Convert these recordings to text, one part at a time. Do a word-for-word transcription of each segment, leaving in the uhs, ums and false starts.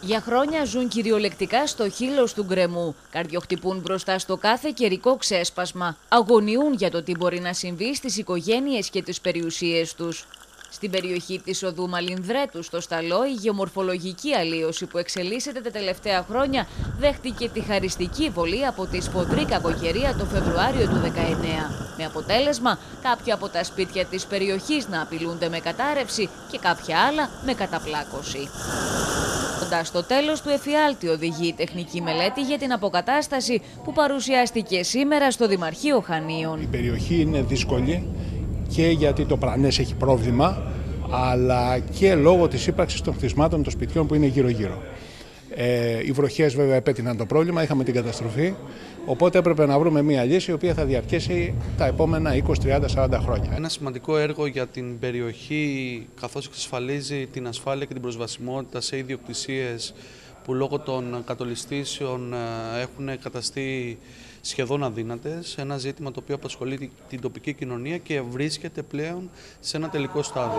Για χρόνια ζουν κυριολεκτικά στο χείλος του γκρεμού. Καρδιοχτυπούν μπροστά στο κάθε καιρικό ξέσπασμα. Αγωνιούν για το τι μπορεί να συμβεί στις οικογένειες και τις περιουσίες τους. Στην περιοχή της οδού Μαλινδρέτου στο Σταλό, η γεωμορφολογική αλλίωση που εξελίσσεται τα τελευταία χρόνια δέχτηκε τη χαριστική βολή από τη σφοδρή κακοκαιρία το Φεβρουάριο του δεκαεννέα. Με αποτέλεσμα κάποια από τα σπίτια της περιοχής να απειλούνται με κατάρρευση και κάποια άλλα με καταπλάκωση. Κοντά στο τέλος του εφιάλτη οδηγεί η τεχνική μελέτη για την αποκατάσταση που παρουσιάστηκε σήμερα στο Δημαρχείο Χανίων. Η περιοχή είναι δύσκολη και γιατί το Πρανές έχει πρόβλημα, αλλά και λόγω της ύπαρξης των κτισμάτων των σπιτιών που είναι γύρω-γύρω. Ε, οι βροχές βέβαια επέτειναν το πρόβλημα, είχαμε την καταστροφή, οπότε έπρεπε να βρούμε μια λύση η οποία θα διαρκέσει τα επόμενα είκοσι, τριάντα, σαράντα χρόνια. Ένα σημαντικό έργο για την περιοχή, καθώς εξασφαλίζει την ασφάλεια και την προσβασιμότητα σε ιδιοκτησίες που λόγω των κατολιστήσεων έχουν καταστεί σχεδόν αδύνατες, ένα ζήτημα το οποίο απασχολεί την τοπική κοινωνία και βρίσκεται πλέον σε ένα τελικό στάδιο.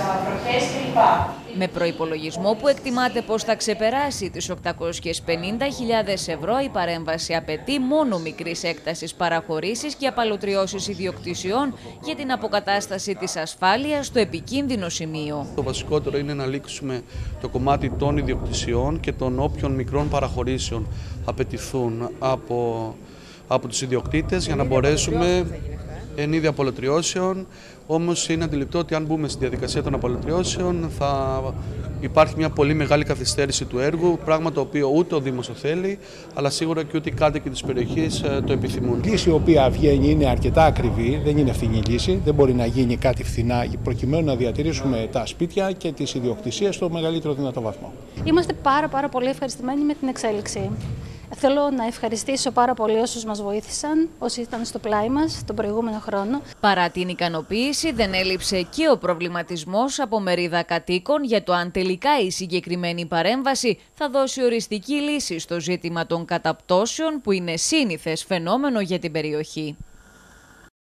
Με προϋπολογισμό που εκτιμάται πως θα ξεπεράσει τις οκτακόσιες πενήντα χιλιάδες ευρώ, η παρέμβαση απαιτεί μόνο μικρής έκτασης παραχωρήσεις και απαλωτριώσεις ιδιοκτησιών για την αποκατάσταση της ασφάλειας στο επικίνδυνο σημείο. Το βασικότερο είναι να λήξουμε το κομμάτι των ιδιοκτησιών και των όποιων μικρών παραχωρήσεων απαιτηθούν από από τους ιδιοκτήτες για να μπορέσουμε εν είδη απολωτριώσεων. Όμως είναι αντιληπτό ότι αν μπούμε στη διαδικασία των απολωτριώσεων θα υπάρχει μια πολύ μεγάλη καθυστέρηση του έργου, πράγμα το οποίο ούτε ο Δήμος το θέλει, αλλά σίγουρα και ούτε οι κάτοικοι της περιοχής το επιθυμούν. Η λύση η οποία βγαίνει είναι αρκετά ακριβή, δεν είναι φθηνή λύση, δεν μπορεί να γίνει κάτι φθηνά προκειμένου να διατηρήσουμε τα σπίτια και τις ιδιοκτησίες στο μεγαλύτερο δυνατό βαθμό. Είμαστε πάρα, πάρα πολύ ευχαριστημένοι με την εξέλιξη. Θέλω να ευχαριστήσω πάρα πολύ όσους μας βοήθησαν, όσοι ήταν στο πλάι μας τον προηγούμενο χρόνο. Παρά την ικανοποίηση, δεν έλειψε και ο προβληματισμός από μερίδα κατοίκων για το αν τελικά η συγκεκριμένη παρέμβαση θα δώσει οριστική λύση στο ζήτημα των καταπτώσεων που είναι σύνηθες φαινόμενο για την περιοχή.